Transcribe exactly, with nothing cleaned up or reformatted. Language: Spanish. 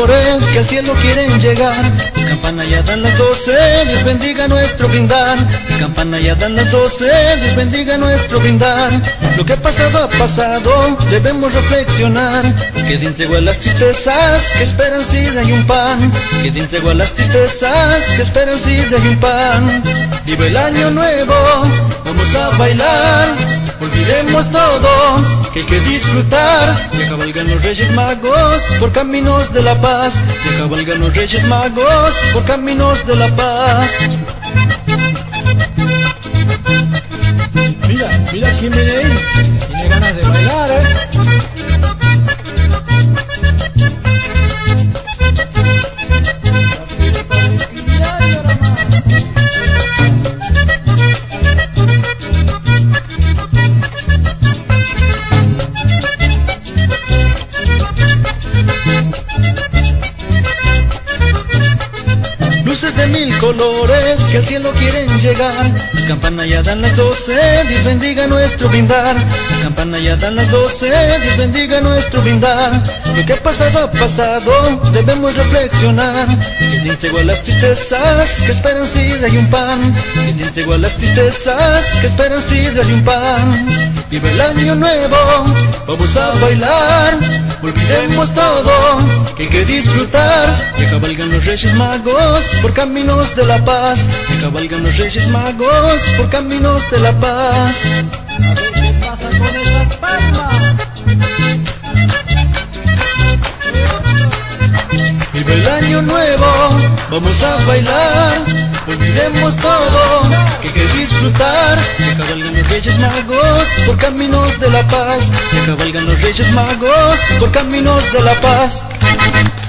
colores que al cielo quieren llegar. Las campanas ya dan las doce, Dios bendiga nuestro brindar. Las campanas ya dan las doce, Dios bendiga nuestro brindar. Lo que ha pasado ha pasado, debemos reflexionar. Que de entrego a las tristezas, que esperanza y un pan. Que de entrego a las tristezas, que esperanza y un pan. Vive el año nuevo, vamos a bailar. Olvidemos todo, que hay que disfrutar. Ya cabalgan los Reyes Magos por caminos de la paz. Ya cabalgan los Reyes Magos por caminos de la paz. Mira, mira quién viene ahí. Tiene ganas de bailar, ¿eh? Luces de mil colores que al cielo quieren llegar. Las campanas ya dan las doce, Dios bendiga nuestro brindar. Las campanas ya dan las doce, Dios bendiga nuestro brindar. Lo que ha pasado ha pasado, debemos reflexionar. Que te entrego a las tristezas, que esperan sidra y un pan. Que te entrego a las tristezas, que esperan sidra y un pan. Vive el año nuevo, vamos a bailar. Olvidemos todo, que hay que disfrutar. Que cabalgan los Reyes Magos por caminos de la paz. Que cabalgan los Reyes Magos por caminos de la paz. A ver qué pasa con esas palmas. Vive el año nuevo, vamos a bailar. Olvidemos todo, que hay que disfrutar. Que cabalgan los Reyes Magos por caminos de la paz. Que cabalgan los Reyes Magos por caminos de la paz.